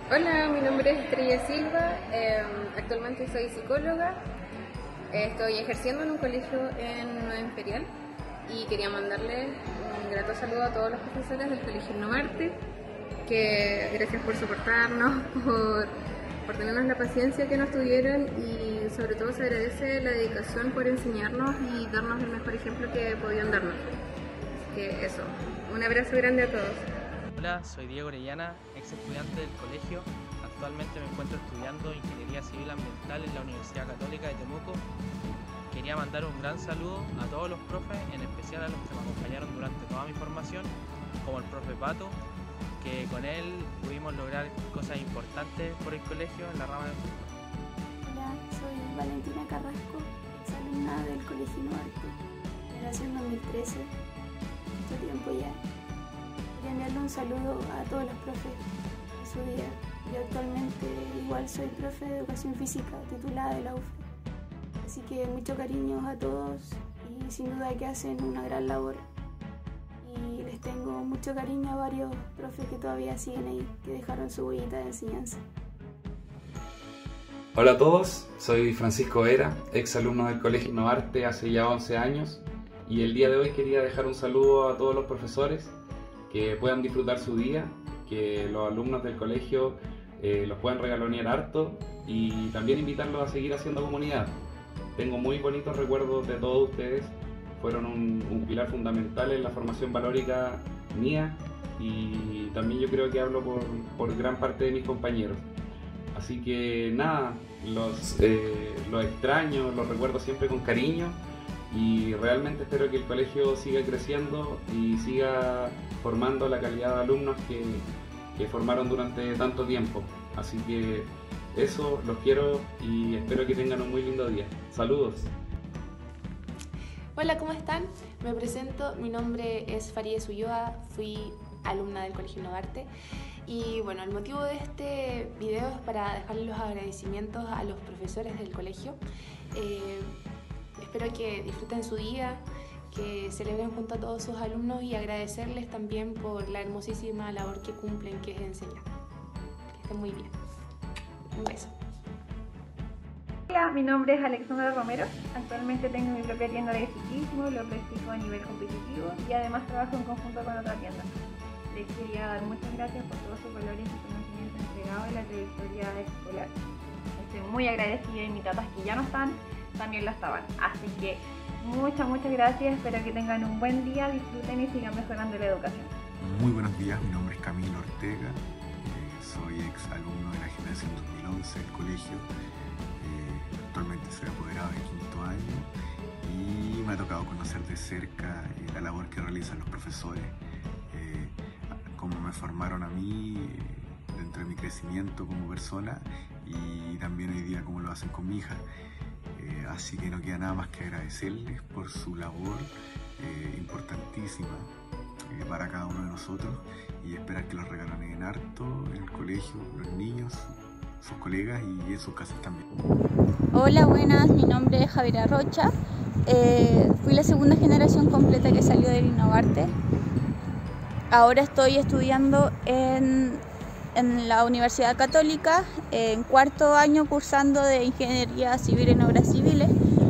Hola, mi nombre es Estrella Silva, actualmente soy psicóloga, estoy ejerciendo en un colegio en Nueva Imperial y quería mandarle un grato saludo a todos los profesores del Colegio Innomarte, que gracias por soportarnos, por tenernos la paciencia que nos tuvieron y sobre todo se agradece la dedicación por enseñarnos y darnos el mejor ejemplo que podían darnos. Que eso, un abrazo grande a todos. Hola, soy Diego Orellana, ex estudiante del colegio. Actualmente me encuentro estudiando Ingeniería Civil Ambiental en la Universidad Católica de Temuco. Quería mandar un gran saludo a todos los profes, en especial a los que me acompañaron durante toda mi formación, como el profe Pato, que con él pudimos lograr cosas importantes por el colegio en la rama de fútbol. Hola, soy Valentina Carrasco, exalumna del Colegio Innomarte, generación 2013, mucho tiempo ya. Quería enviarle un saludo a todos los profes de su día. Yo actualmente igual soy profe de Educación Física, titulada de la UFRO. Así que mucho cariño a todos y sin duda que hacen una gran labor. Y les tengo mucho cariño a varios profes que todavía siguen ahí, que dejaron su huellita de enseñanza. Hola a todos, soy Francisco Vera, ex alumno del Colegio Innomarte hace ya 11 años y el día de hoy quería dejar un saludo a todos los profesores, que puedan disfrutar su día, que los alumnos del colegio los puedan regalonear harto y también invitarlos a seguir haciendo comunidad. Tengo muy bonitos recuerdos de todos ustedes, fueron un pilar fundamental en la formación valórica mía y también yo creo que hablo por gran parte de mis compañeros. Así que nada, los extraño, los recuerdo siempre con cariño y realmente espero que el colegio siga creciendo y siga formando la calidad de alumnos que formaron durante tanto tiempo. Así que eso, los quiero y espero que tengan un muy lindo día. Saludos. Hola, ¿cómo están? Me presento, mi nombre es Farideh Ulloa, fui alumna del Colegio Innomarte y bueno, el motivo de este video es para dejarles los agradecimientos a los profesores del colegio. Espero que disfruten su día, que celebren junto a todos sus alumnos y agradecerles también por la hermosísima labor que cumplen, que es enseñar. Que estén muy bien. Un beso. Hola, mi nombre es Alexandra Romero. Actualmente tengo mi propia tienda de ciclismo, lo practico a nivel competitivo y además trabajo en conjunto con otra tienda. Les quería dar muchas gracias por todos sus valores y conocimientos entregados en la trayectoria escolar. Estoy muy agradecida y mis tatas que ya no están, también lo estaban. Así que muchas gracias, espero que tengan un buen día, disfruten y sigan mejorando la educación. Muy buenos días, mi nombre es Camilo Ortega, soy ex alumno de la generación 2011 del colegio, actualmente soy apoderado de quinto año y me ha tocado conocer de cerca la labor que realizan los profesores, cómo me formaron a mí dentro de mi crecimiento como persona y también hoy día cómo lo hacen con mi hija. Así que no queda nada más que agradecerles por su labor importantísima para cada uno de nosotros y esperar que los regaloneen harto en el colegio, los niños, sus colegas y en sus casas también. Hola, buenas, mi nombre es Javiera Rocha, fui la segunda generación completa que salió del Innomarte. Ahora estoy estudiando en la Universidad Católica, en cuarto año cursando de Ingeniería Civil en Obras Civiles.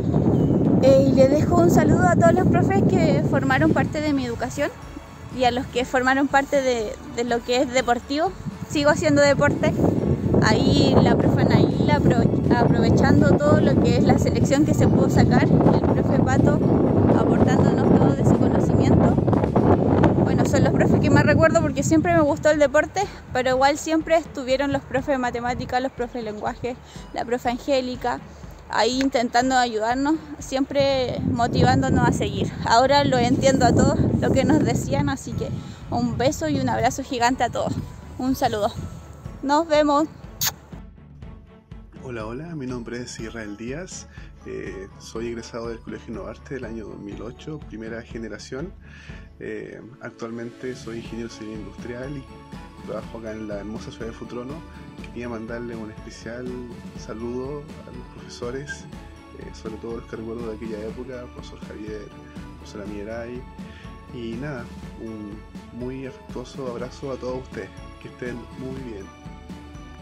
Y les dejo un saludo a todos los profes que formaron parte de mi educación y a los que formaron parte de lo que es deportivo. Sigo haciendo deporte, ahí la profe Naila aprovechando todo lo que es la selección que se pudo sacar, y el profe Pato aportándonos todo de su conocimiento. Bueno, son los profes que más recuerdo porque siempre me gustó el deporte, pero igual siempre estuvieron los profes de matemáticas, los profes de lenguaje, la profe Angélica, ahí intentando ayudarnos, siempre motivándonos a seguir. Ahora lo entiendo a todos lo que nos decían, así que un beso y un abrazo gigante a todos. Un saludo. Nos vemos. Hola, mi nombre es Israel Díaz, soy egresado del Colegio Innomarte del año 2008, primera generación. Actualmente soy ingeniero civil industrial y trabajo acá en la hermosa ciudad de Futrono. Quería mandarle un especial saludo a los profesores, sobre todo los que recuerdo de aquella época, profesor Javier, profesora Mieray, y nada, un muy afectuoso abrazo a todos ustedes, que estén muy bien.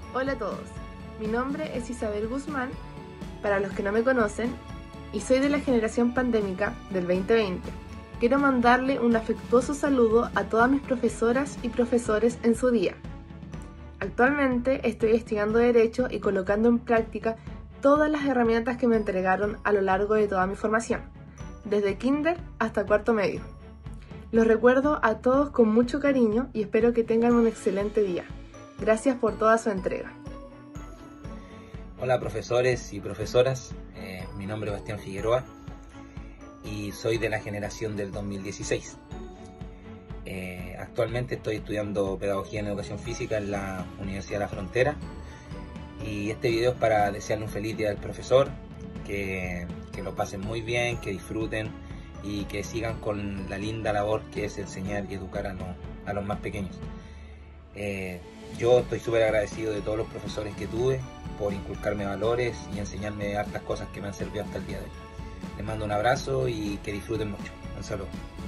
Hola a todos, mi nombre es Isabel Guzmán, para los que no me conocen, y soy de la generación pandémica del 2020. Quiero mandarle un afectuoso saludo a todas mis profesoras y profesores en su día. Actualmente estoy estudiando Derecho y colocando en práctica todas las herramientas que me entregaron a lo largo de toda mi formación, desde kinder hasta cuarto medio. Los recuerdo a todos con mucho cariño y espero que tengan un excelente día. Gracias por toda su entrega. Hola profesores y profesoras, mi nombre es Bastián Figueroa y soy de la generación del 2016. Actualmente estoy estudiando Pedagogía en Educación Física en la Universidad de la Frontera y este video es para desearle un feliz día del profesor, que lo pasen muy bien, que disfruten y que sigan con la linda labor que es enseñar y educar a los más pequeños. Yo estoy súper agradecido de todos los profesores que tuve por inculcarme valores y enseñarme hartas cosas que me han servido hasta el día de hoy. Les mando un abrazo y que disfruten mucho. Un saludo.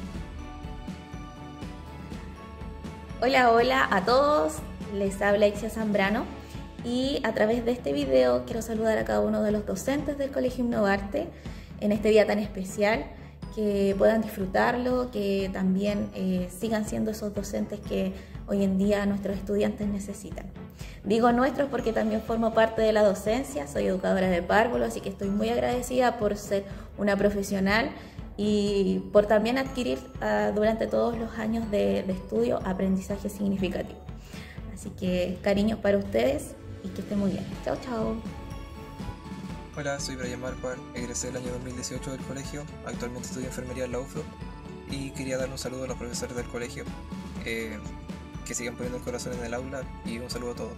Hola, hola a todos, les habla Ixia Zambrano y a través de este video quiero saludar a cada uno de los docentes del Colegio Innovarte en este día tan especial, que puedan disfrutarlo, que también sigan siendo esos docentes que hoy en día nuestros estudiantes necesitan. Digo nuestros porque también formo parte de la docencia, soy educadora de párvulos, así que estoy muy agradecida por ser una profesional y por también adquirir durante todos los años de estudio aprendizaje significativo. Así que cariños para ustedes y que estén muy bien. Chao, chao. Hola, soy Brian Marquardt, egresé el año 2018 del colegio, actualmente estudio enfermería en la UFRO y quería dar un saludo a los profesores del colegio, que sigan poniendo el corazón en el aula y un saludo a todos.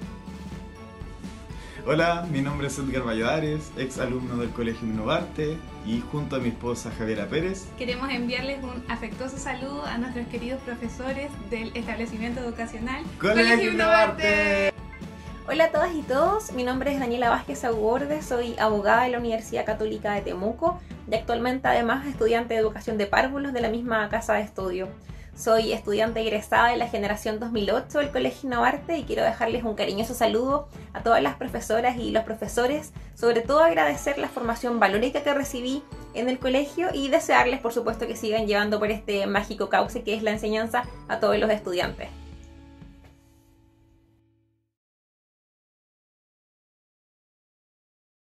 Hola, mi nombre es Edgar Valladares, ex alumno del Colegio Innovarte y junto a mi esposa Javiera Pérez queremos enviarles un afectuoso saludo a nuestros queridos profesores del establecimiento educacional Colegio Innovarte. Hola a todas y todos, mi nombre es Daniela Vázquez Augorde, soy abogada de la Universidad Católica de Temuco y actualmente además estudiante de educación de párvulos de la misma casa de estudio. Soy estudiante egresada de la generación 2008 del Colegio Innovarte y quiero dejarles un cariñoso saludo a todas las profesoras y los profesores, sobre todo agradecer la formación valórica que recibí en el colegio y desearles por supuesto que sigan llevando por este mágico cauce que es la enseñanza a todos los estudiantes.